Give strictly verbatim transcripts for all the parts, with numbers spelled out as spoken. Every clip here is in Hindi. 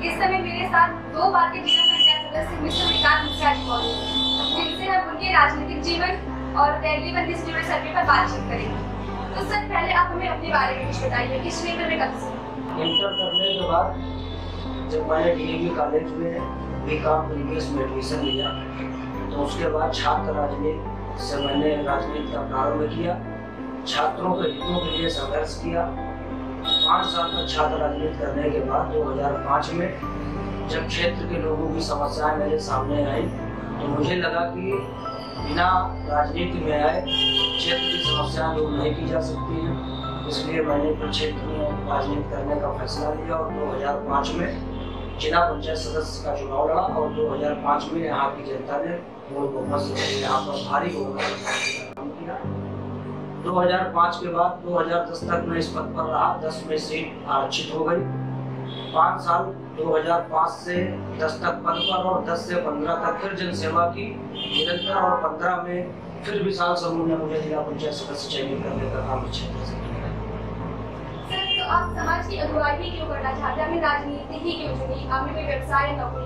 इस समय मेरे साथ दो बार के जिला पंचायत सदस्य मिस्टर विकास मुखिया जी मौजूद हैं, जिनसे हम उनके राजनीतिक जीवन और रैलीबंदी से जुड़े सर्वे पर बातचीत करेंगे। तो सर पहले आप हमें अपने बारे में कुछ बताइए, इस क्षेत्र में कब से? इंटर करने के बाद जब मैंने डीएवी कॉलेज में बीकॉम इंग्लिश में एडमिशन लिया तो उसके बाद छात्र राजनीति से मैंने राजनीति का प्रारंभ किया। छात्रों के हितों के लिए संघर्ष किया। पाँच साल तक छात्र राजनीति करने के बाद दो हज़ार पाँच में जब क्षेत्र के लोगों की समस्याएं मेरे सामने आई तो मुझे लगा कि बिना राजनीति में आए क्षेत्र की समस्याएं दूर नहीं की जा सकती हैं। इसलिए मैंने फिर क्षेत्र में राजनीति करने का फैसला लिया और दो हज़ार पाँच में जिला पंचायत सदस्य का चुनाव लड़ा और दो हज़ार पाँच में यहाँ की जनता ने वोट बहुमत से यहाँ पर भारी बहुमत से काम किया। दो हज़ार पाँच के बाद दो हज़ार दस तक मैं इस पद पर रहा। दस में सीट आरक्षित हो गई। पाँच साल दो हज़ार पाँच से दस तक पद पर और दस से पंद्रह तक फिर जनसेवा की निरंतर और पंद्रह में फिर विशाल समूह ने मुझे जिला पंचायत सदस्य चयनित करने का काम क्षेत्र से किया। सर तो आप समाज की अगुवाई ही क्यों करना चाहते हैं? आपने राजनीति ही क्यों चुनी? आपने कोई व्यवसाय या नौकरी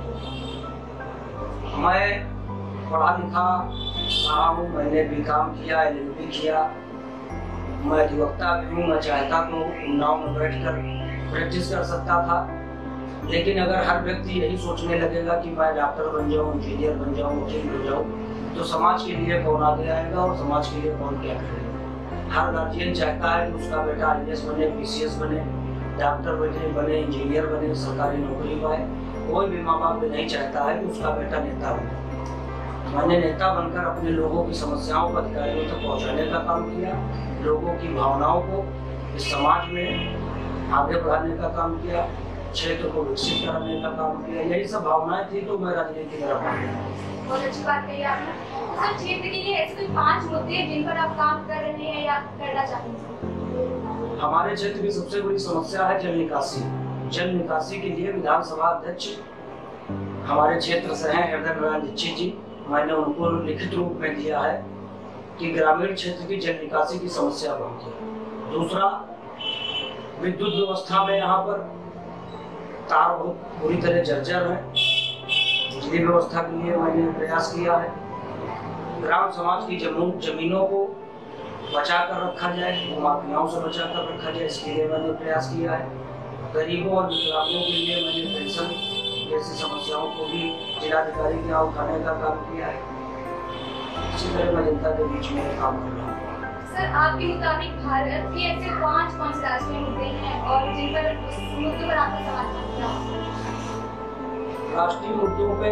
की? मैं पढ़ा लिखा रहा हूँ। मैंने बीकॉम किया, एलएलबी किया। मैं अधिवक्ता भी हूँ। मैं चाहता तो उन्नाव में बैठकर प्रैक्टिस कर सकता था, लेकिन अगर हर व्यक्ति यही सोचने लगेगा कि मैं डॉक्टर बन जाऊँ, इंजीनियर बन जाऊँ, वकील बन जाऊँ, तो समाज के लिए कौन आगे आएगा और समाज के लिए कौन क्या करेगा? हर गार्जियन चाहता है कि उसका बेटा आई ए एस बने, पी सी एस बने, डॉक्टर बने बने इंजीनियर बने, सरकारी नौकरी पाए। कोई भी माँ बाप भी नहीं चाहता है कि उसका बेटा नेता बने। मैंने नेता बनकर अपने लोगों की समस्याओं को अधिकारियों तक पहुँचाने का काम किया, लोगों की भावनाओं को इस समाज में आगे बढ़ाने का काम किया, क्षेत्र को विकसित कराने का काम किया। यही सब भावनाएं थी तो मैं राजनीति में रहा। बहुत अच्छी बात कही आपने। तो सर क्षेत्र के लिए ऐसे कोई पांच मुद्दे हैं जिन पर आप काम कर रहे हैं या करना चाहते हैं? हमारे क्षेत्र की सबसे बड़ी समस्या है जल निकासी। जल निकासी के लिए विधानसभा अध्यक्ष हमारे क्षेत्र से हैं हृदय नारायण दीक्षित जी। मैंने उनको लिखित रूप में दिया है कि ग्रामीण क्षेत्र की जल निकासी की समस्या बहुत है। दूसरा, विद्युत व्यवस्था में यहाँ पर तार बहुत बुरी तरह जर्जर है। बिजली व्यवस्था के लिए मैंने प्रयास किया है। ग्राम समाज की जमीन जमीनों को बचा कर रखा जाए, भूमाफियाओं से बचा कर रखा जाए, इसके लिए मैंने प्रयास किया है। गरीबों और विकलांगों के लिए मैंने पेंशन जैसी समस्याओं को भी जिलाधिकारी के यहाँ उठाने का काम किया है। इसी तरह मैं जनता के बीच में काम कर रहा हूँ। सर आपके मुताबिक भारत के ऐसे पांच पांच राष्ट्रीय मुद्दे हैं और जिन पर उस मुद्दे पर आपका सवाल क्या है? राष्ट्रीय मुद्दों पे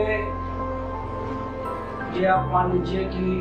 ये आप मान लीजिए कि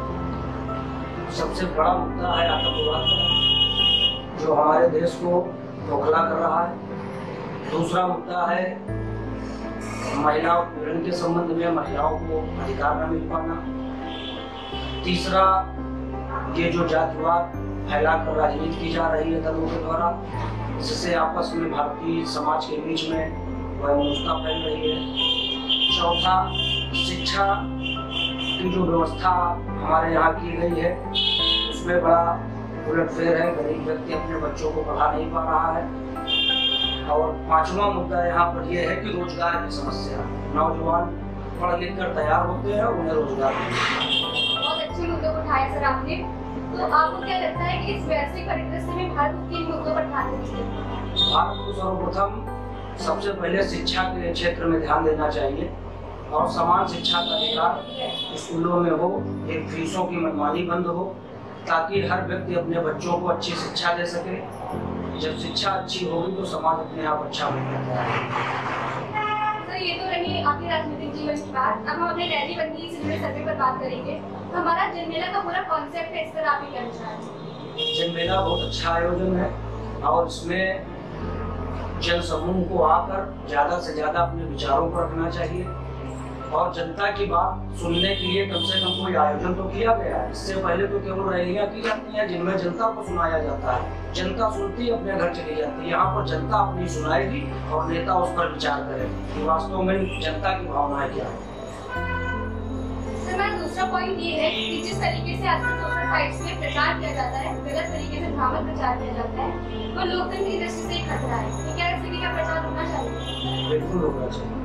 सबसे बड़ा मुद्दा है आतंकवाद, जो हमारे देश को खोखला कर रहा है। दूसरा मुद्दा है महिला उत्पीड़न के संबंध में महिलाओं को अधिकार न मिल पाना। तीसरा, ये जो जातिवाद फैलाकर राजनीति की जा रही है दलों के द्वारा, जिससे आपस में भारतीय समाज के बीच में वैमनस्यता फैल रही है। चौथा, शिक्षा की जो व्यवस्था हमारे यहाँ की गई है उसमें बड़ा उलटफेर है। गरीब व्यक्ति अपने बच्चों को पढ़ा नहीं पा रहा है। और पांचवा मुद्दा यहाँ पर यह है कि रोजगार की समस्या। नौजवान पढ़ लिख कर तैयार होते हैं, उन्हें रोजगार नहीं। बहुत अच्छे मुद्दे को उठाया सर आपने। तो आपको क्या लगता है कि इस वैश्विक परिदृश्य में भारत किन मुद्दों पर ध्यान देना चाहिए? भारत को सर्वप्रथम सबसे पहले शिक्षा के क्षेत्र में ध्यान देना चाहिए और समान शिक्षा का अधिकार स्कूलों में हो, एक फीसों की मनमानी बंद हो, ताकि हर व्यक्ति अपने बच्चों को अच्छी शिक्षा दे सके। जब शिक्षा अच्छी होगी तो समाज अपने आप अच्छा बन जाता है। सर ये तो रही आपके राजनीतिक जीवन की बात। अब हम अपने रैलीबंदी से जुड़े सर्वे पर बात करेंगे। तो हमारा जन मेला का पूरा कॉन्सेप्ट है, इस पर आप क्या कहना चाहेंगे? जन मेला बहुत अच्छा आयोजन है और इसमें जन समूह को आकर ज्यादा से ज्यादा अपने विचारों को रखना चाहिए और जनता की बात सुनने के लिए कम से कम कोई आयोजन तो किया गया है। इससे पहले तो केवल रैलियां की जाती हैं जिनमें जनता को सुनाया जाता है। जनता सुनती अपने घर चली जाती है। यहाँ पर जनता अपनी सुनाएगी और नेता उस पर विचार करेगा कि वास्तव में जनता की भावनाएं क्या है। सर मेरा दूसरा पॉइंट ये है कि जिस तरीके से आजकल सोशल साइट्स में प्रचार किया जाता है, गलत तरीके से भ्रामक प्रचार किया जाता है, तो लोकतंत्र की दृष्टि से एक खतरा है। तो क्या इस तरीके का प्रचार होना चाहिए? बिल्कुल होना चाहिए।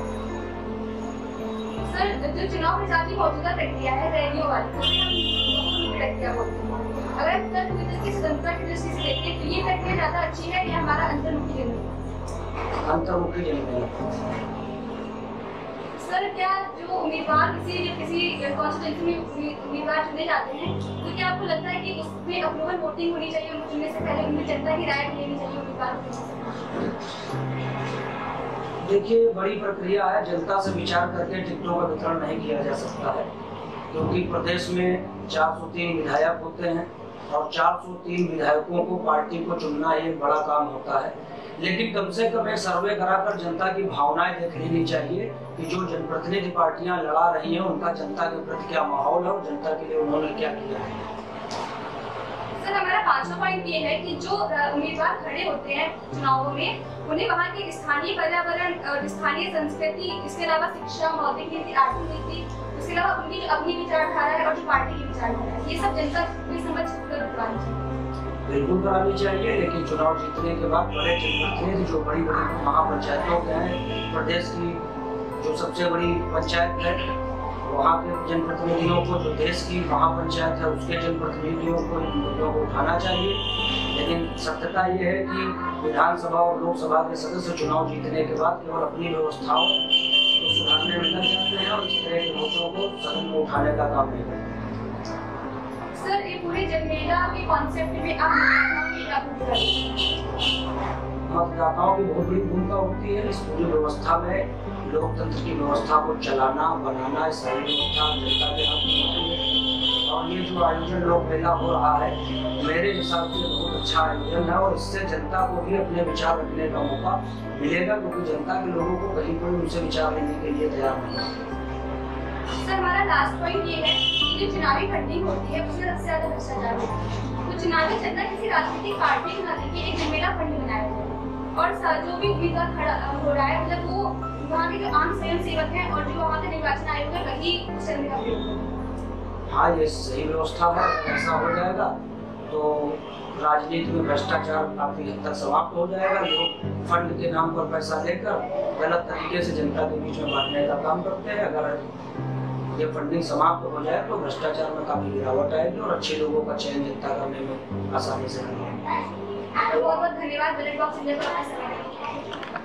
सर, जो चुनाव प्रचार की मौजूदा प्रक्रिया है रैलियों वाली, तो उसे हम बहुमुखी प्रक्रिया बोलते हैं। अगर हम तर्क की स्वतंत्रता की दृष्टि से देखें तो ये प्रक्रिया ज्यादा अच्छी है या हमारा अंतर्मुखी जनगणना? अंतर्मुखी जनगणना। सर, क्या जो उम्मीदवार किसी जो किसी कॉन्स्टिट्यूंसी में उम्मीदवार चुने जाते हैं, तो क्या आपको लगता है कि उसमें अप्रूवल वोटिंग होनी चाहिए, उनको चुनने से पहले उनकी जनता की राय लेनी चाहिए उम्मीदवार को? देखिए, बड़ी प्रक्रिया है, जनता से विचार करके टिकटों का वितरण नहीं किया जा सकता है, क्योंकि प्रदेश में चार सौ तीन विधायक होते हैं और चार सौ तीन विधायकों को पार्टी को चुनना एक बड़ा काम होता है। लेकिन कम से कम एक सर्वे कराकर जनता की भावनाएं देख लेनी चाहिए कि जो जनप्रतिनिधि पार्टियां लड़ा रही हैं उनका जनता के प्रति क्या माहौल है और जनता के लिए उन्होंने क्या किया है। सर, हमारा पांचवा पॉइंट ये है कि जो उम्मीदवार खड़े होते हैं चुनावों में, उन्हें वहाँ के स्थानीय पर्यावरण और स्थानीय संस्कृति, इसके अलावा शिक्षा, मौलिक नीति, आर्थिक नीति, इसके अलावा उनकी जो अपनी विचारधारा है और जो पार्टी की विचारधारा है, ये सब जनता की समझ कर करवानी चाहिए। बिल्कुल करानी चाहिए, लेकिन चुनाव जीतने के बाद बड़े जनप्रतिनिधि जो बड़ी बड़ी महापंचायतों के हैं, प्रदेश की जो सबसे बड़ी पंचायत है वहाँ के जनप्रतिनिधियों को, जो देश की महापंचायत है उसके जनप्रतिनिधियों को इन मुद्दों को उठाना चाहिए। लेकिन सत्यता ये है कि विधानसभा और लोकसभा के सदस्य चुनाव जीतने के बाद केवल अपनी व्यवस्थाओं को सुधारने में लग जाते हैं और इस तरह के मुद्दों को सदन में उठाने का काम नहीं करते। सर, ये पूरे जनगणना के कॉन्सेप्ट में आप मतदाताओं की बहुत बड़ी भूमिका होती है इस पूरी व्यवस्था में। लोकतंत्र की व्यवस्था को चलाना, बनाना, सारी व्यवस्था जनता के हाथ में होती है। और ये जो आयोजन लोक मेला हो रहा है, मेरे हिसाब से बहुत अच्छा आयोजन है और इससे जनता को भी अपने विचार रखने का मौका मिलेगा, क्योंकि जनता के लोगों को कहीं कोई उनसे विचार लेने के लिए तैयार नहीं है। सर, हमारा लास्ट पॉइंट ये है कि जो चुनावी फंडिंग होती है उसमें सबसे ज्यादा भ्रष्टाचार होता है। तो चुनावी चंदा किसी राजनीतिक पार्टी के ना लेके एक जनगणना फंड बनाया जाए और जो भी उम्मीदवार खड़ा हो रहा है, मतलब वो वहाँ के जो आम स्वयं सेवक हैं और जो वहाँ के निर्वाचन आयोग है वही उस चंदे का प्रयोग करें। हाँ, ये सही व्यवस्था है। ऐसा हो जाएगा तो राजनीति में भ्रष्टाचार काफी हद तक समाप्त हो जाएगा। लोग फंड के नाम पर पैसा लेकर गलत तरीके से जनता के बीच में बांटने का काम करते हैं। अगर ये फंडिंग समाप्त हो जाए तो भ्रष्टाचार में काफी गिरावट आएगी और अच्छे लोगों का चयन जनता करने में आसानी से मिलेगा। बहुत बहुत धन्यवाद बजट बॉक्स इंडिया को।